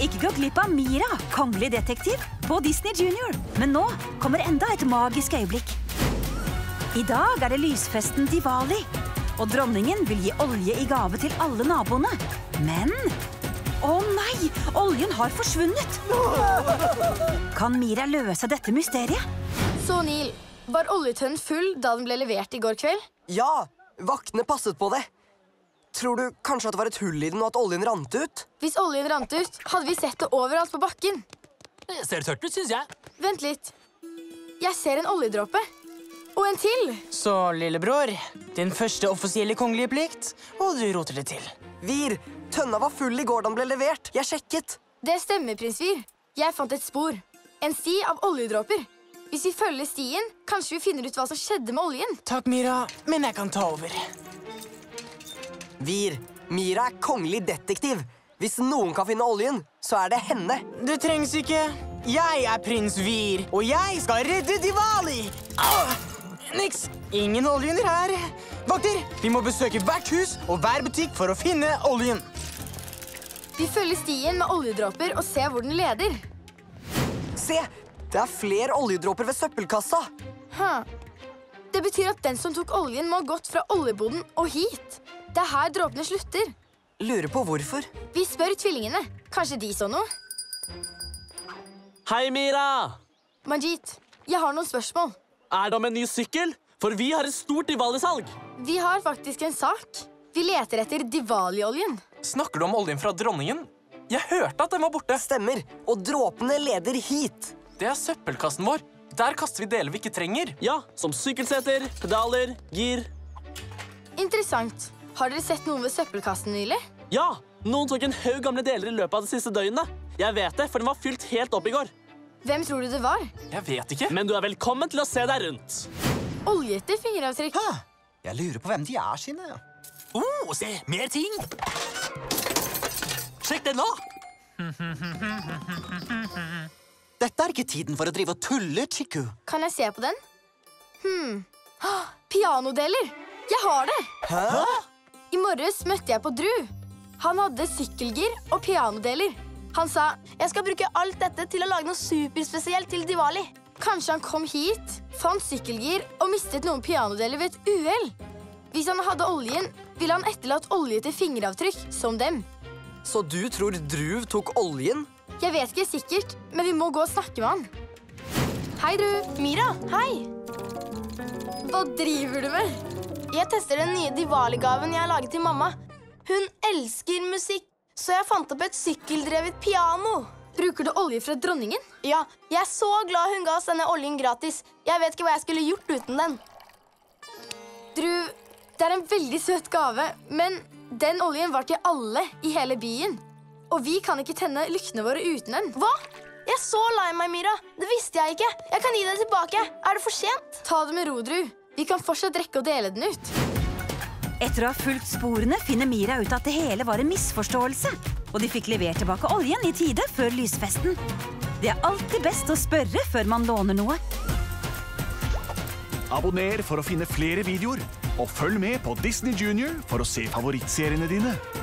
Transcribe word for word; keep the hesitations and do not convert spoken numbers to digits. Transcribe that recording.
ikke gå glipp av Mira, kongelig detektiv, på Disney Junior. Men nå kommer enda et magisk øyeblikk. I dag er det lysfesten Diwali, og dronningen vil gi olje i gave til alle naboene. Men... Å nei, oljen har forsvunnet. Kan Mira løse dette mysteriet? Så Neil, var oljetønnen full da den ble levert i går kveld? Ja, vaktene passet på det. Tror du kanskje at det var et hull i den og at oljen rant ut? Hvis oljen rant ut, hadde vi sett det overalt på bakken. Det ser tørt ut, synes jeg. Vent litt. Jeg ser en oljedråpe. Og en til. Så, lillebror, din første offisielle kongelige plikt, og du roter det til. Vir, tønna var full i går da den ble levert. Jeg sjekket. Det stemmer, prins Vir. Jeg fant et spor. En sti av oljedråper. Hvis vi følger stien, kanskje vi finner ut hva som skjedde med oljen. Takk, Mira, men jeg kan ta over. Vir, Mira er kongelig detektiv. Hvis noen kan finne oljen, så er det henne. Det trengs ikke. Jeg er prins Vir, og jeg skal redde Diwali. Ah, niks. Ingen olje under her. Vakter, vi må besøke hvert hus og hver butikk for å finne oljen. Vi følger stien med oljedråper og ser hvor den leder. Se, det er flere oljedråper ved søppelkassa. Huh. Det betyr at den som tok oljen må ha gått fra oljeboden og hit. Det er her dråpene slutter. Lurer på hvorfor. Vi spør tvillingene. Kanskje de så noe? Hei, Mira! Manjit, jeg har noen spørsmål. Er det om en ny sykkel? For vi har et stort Diwali-salg. Vi har faktisk en sak. Vi leter etter Diwali-oljen. Snakker du om oljen fra dronningen? Jeg hørte at den var borte. Stemmer, og dråpene leder hit. Det er søppelkassen vår. Der kaster vi deler vi ikke trenger. Ja, som sykkelseter, pedaler, gir. Interessant. Har dere sett noen ved søppelkassen nylig? Ja, noen tok en haug gamle deler i løpet av det siste døgnet. Jeg vet det, for den var fylt helt opp i går. Hvem tror du det var? Jeg vet ikke. Men du er velkommen til å se deg rundt. Oljete fingeravtrykk. Hæ? Jeg lurer på hvem de er sine. Oh, se, mer ting. Sjekk den nå. Dette er ikke tiden for å drive og tulle, Chiku. Kan jeg se på den? Hmm. Ah, pianodeler! Jeg har det! Hæ? I morges møtte jeg på Drew. Han hadde sykkelgir og pianodeler. Han sa, jeg skal bruke alt dette til å lage noe superspesielt til Diwali. Kanskje han kom hit, fant sykkelgir og mistet noen pianodeler ved et uhell. Hvis han hadde oljen, ville han etterlatt oljete fingeravtrykk som dem. Så du tror Drew tok oljen? Jeg vet ikke sikkert, men vi må gå og snakke med han. Hei, Drew. Mira, hei. Hva driver du med? Jeg tester den nye Diwali-gaven jeg har laget til mamma. Hun elsker musikk, så jeg fant opp et sykkeldrevet piano. Bruker du olje fra dronningen? Ja, jeg er så glad hun ga oss denne oljen gratis. Jeg vet ikke hva jeg skulle gjort uten den. Drew, det er en veldig søt gave, men den oljen var til alle i hele byen. Og vi kan ikke tenne lyktene våre uten den. Hva? Jeg er så lei meg, Mira. Det visste jeg ikke. Jeg kan gi det tilbake. Er det for sent? Ta det med ro, Drew. Vi kan fortsatt rekke å dele den ut. Etter å ha fulgt sporene finner Mira ut at det hele var en misforståelse, og de fikk levert tilbake oljen i tide før lysfesten. Det er alltid best å spørre før man låner noe. Abonner for å finne flere videoer, og følg med på Disney Junior for å se favorittseriene dine.